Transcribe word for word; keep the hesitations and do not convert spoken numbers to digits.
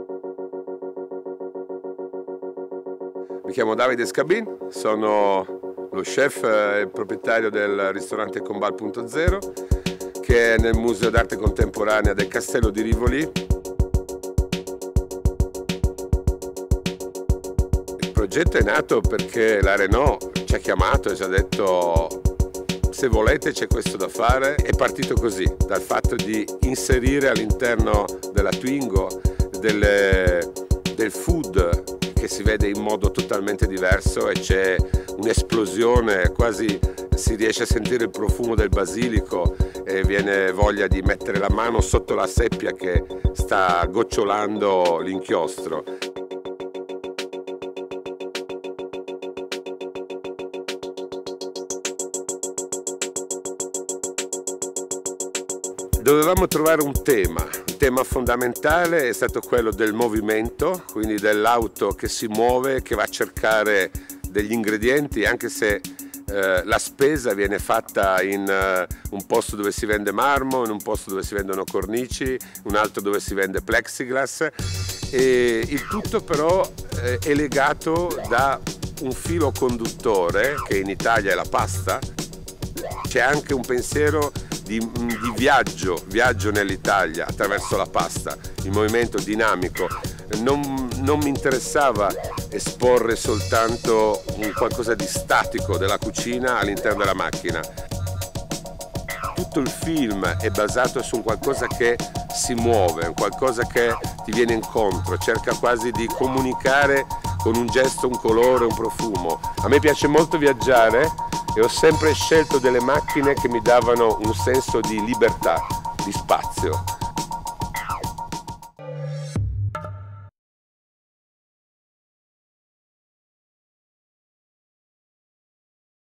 Mi chiamo Davide Scabin, sono lo chef e proprietario del ristorante Combal punto zero, che è nel Museo d'Arte Contemporanea del Castello di Rivoli. Il progetto è nato perché la Renault ci ha chiamato e ci ha detto: se volete c'è questo da fare. È partito così, dal fatto di inserire all'interno della Twingo delle, del food che si vede in modo totalmente diverso, e c'è un'esplosione, quasi si riesce a sentire il profumo del basilico e viene voglia di mettere la mano sotto la seppia che sta gocciolando l'inchiostro. Dovevamo trovare un tema, il tema fondamentale è stato quello del movimento, quindi dell'auto che si muove, che va a cercare degli ingredienti, anche se eh, la spesa viene fatta in uh, un posto dove si vende marmo, in un posto dove si vendono cornici, un altro dove si vende plexiglass, e il tutto però eh, è legato da un filo conduttore che in Italia è la pasta. C'è anche un pensiero Di, di viaggio, viaggio nell'Italia attraverso la pasta, il movimento dinamico. Non, non mi interessava esporre soltanto un qualcosa di statico della cucina all'interno della macchina. Tutto il film è basato su un qualcosa che si muove, un qualcosa che ti viene incontro, cerca quasi di comunicare con un gesto, un colore, un profumo. A me piace molto viaggiare e ho sempre scelto delle macchine che mi davano un senso di libertà, di spazio.